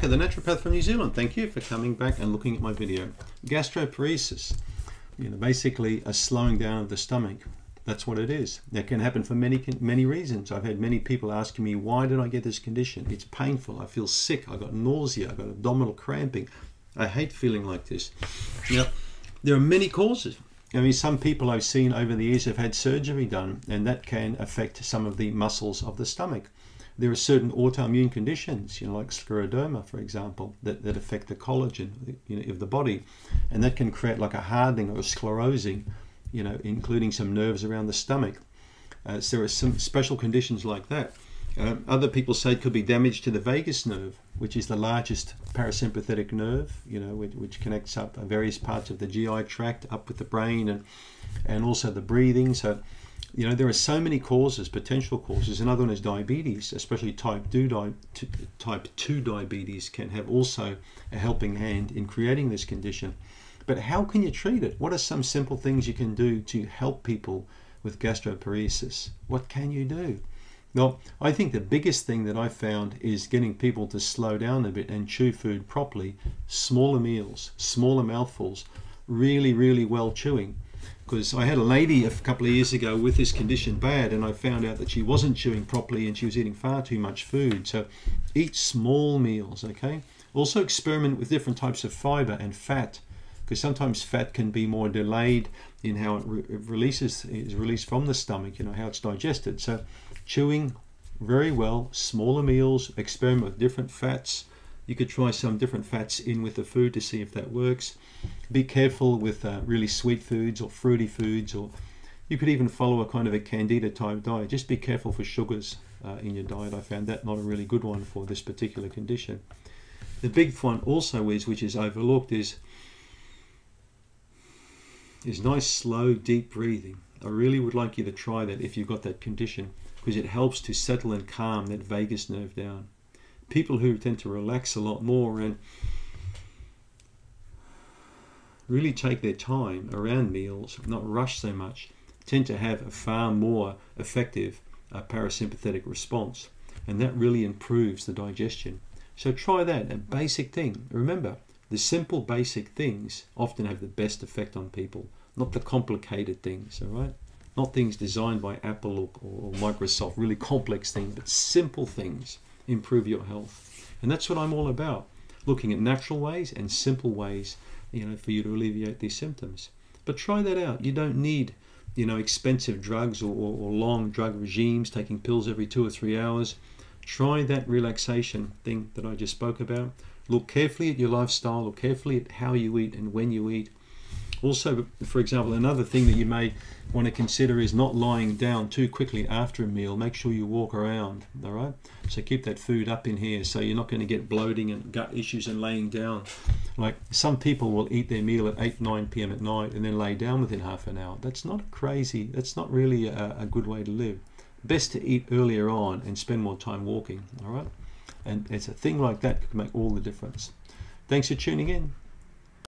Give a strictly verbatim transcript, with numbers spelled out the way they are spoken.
Parker, the naturopath from New Zealand. Thank you for coming back and looking at my video. Gastroparesis, you know, basically a slowing down of the stomach. That's what it is. That can happen for many many reasons. I've had many people asking me, why did I get this condition? It's painful. I feel sick. I got nausea. I got abdominal cramping. I hate feeling like this. Now, there are many causes. I mean, some people I've seen over the years have had surgery done, and that can affect some of the muscles of the stomach. There are certain autoimmune conditions, you know, like scleroderma, for example, that, that affect the collagen, you know, of the body, and that can create like a hardening or a sclerosing, you know, including some nerves around the stomach. Uh, so there are some special conditions like that. Uh, other people say it could be damage to the vagus nerve, which is the largest parasympathetic nerve, you know, which, which connects up various parts of the G I tract up with the brain and and also the breathing. So, you know, there are so many causes, potential causes. Another one is diabetes, especially type two, di type two diabetes can have also a helping hand in creating this condition. But how can you treat it? What are some simple things you can do to help people with gastroparesis? What can you do? Well, I think the biggest thing that I found is getting people to slow down a bit and chew food properly, smaller meals, smaller mouthfuls, really, really well chewing. Because I had a lady a couple of years ago with this condition bad, and I found out that she wasn't chewing properly and she was eating far too much food. So eat small meals, okay? Also experiment with different types of fiber and fat, because sometimes fat can be more delayed in how it, re it releases is released from the stomach, you know, how it's digested. So chewing very well, smaller meals, experiment with different fats. You could try some different fats in with the food to see if that works. Be careful with uh, really sweet foods or fruity foods, or you could even follow a kind of a candida type diet. Just be careful for sugars uh, in your diet. I found that not a really good one for this particular condition. The big one also is, which is overlooked, is is nice, slow, deep breathing. I really would like you to try that if you've got that condition, because it helps to settle and calm that vagus nerve down. People who tend to relax a lot more and really take their time around meals, not rush so much, tend to have a far more effective uh, parasympathetic response, and that really improves the digestion. So try that, a basic thing. Remember, the simple basic things often have the best effect on people, not the complicated things, all right? Not things designed by Apple or, or Microsoft, really complex things, but simple things improve your health. And that's what I'm all about, looking at natural ways and simple ways, you know, for you to alleviate these symptoms. But try that out. You don't need, you know, expensive drugs or, or, or long drug regimes, taking pills every two or three hours. Try that relaxation thing that I just spoke about. Look carefully at your lifestyle, look carefully at how you eat and when you eat. Also, for example, another thing that you may want to consider is not lying down too quickly after a meal. Make sure you walk around, all right? So keep that food up in here so you're not going to get bloating and gut issues and laying down. Like some people will eat their meal at eight, nine p m at night and then lay down within half an hour. That's not crazy. That's not really a, a good way to live. Best to eat earlier on and spend more time walking, all right? And it's a thing like that that can make all the difference. Thanks for tuning in.